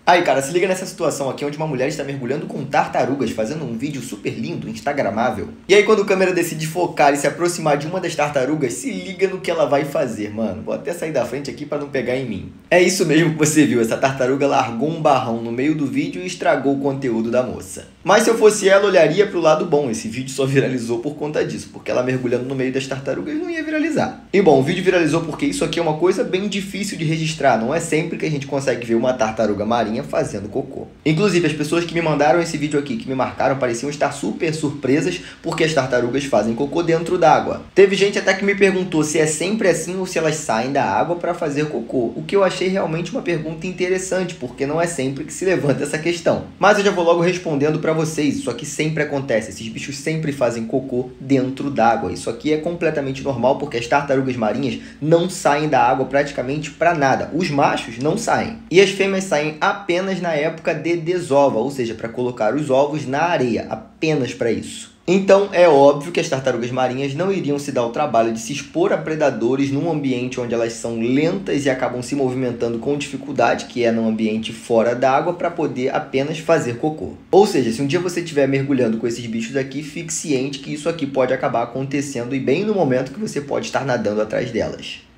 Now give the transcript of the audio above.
Aí, cara, se liga nessa situação aqui onde uma mulher está mergulhando com tartarugas, fazendo um vídeo super lindo, instagramável. E aí, quando a câmera decide focar e se aproximar de uma das tartarugas, se liga no que ela vai fazer, mano. Vou até sair da frente aqui para não pegar em mim. É isso mesmo que você viu, essa tartaruga largou um barrão no meio do vídeo e estragou o conteúdo da moça. Mas se eu fosse ela, olharia pro lado bom. Esse vídeo só viralizou por conta disso, porque ela mergulhando no meio das tartarugas não ia viralizar. E bom, o vídeo viralizou porque isso aqui é uma coisa bem difícil de registrar. Não é sempre que a gente consegue ver uma tartaruga marinha fazendo cocô. Inclusive, as pessoas que me mandaram esse vídeo aqui, que me marcaram, pareciam estar super surpresas porque as tartarugas fazem cocô dentro d'água. Teve gente até que me perguntou se é sempre assim ou se elas saem da água para fazer cocô, o que eu achei realmente uma pergunta interessante, porque não é sempre que se levanta essa questão. Mas eu já vou logo respondendo para vocês, isso aqui sempre acontece, esses bichos sempre fazem cocô dentro d'água. Isso aqui é completamente normal porque as tartarugas marinhas não saem da água praticamente para nada. Os machos não saem. E as fêmeas saem apenas na época de desova, ou seja, para colocar os ovos na areia, apenas para isso. Então é óbvio que as tartarugas marinhas não iriam se dar o trabalho de se expor a predadores num ambiente onde elas são lentas e acabam se movimentando com dificuldade, que é num ambiente fora d'água, para poder apenas fazer cocô. Ou seja, se um dia você estiver mergulhando com esses bichos aqui, fique ciente que isso aqui pode acabar acontecendo e bem no momento que você pode estar nadando atrás delas.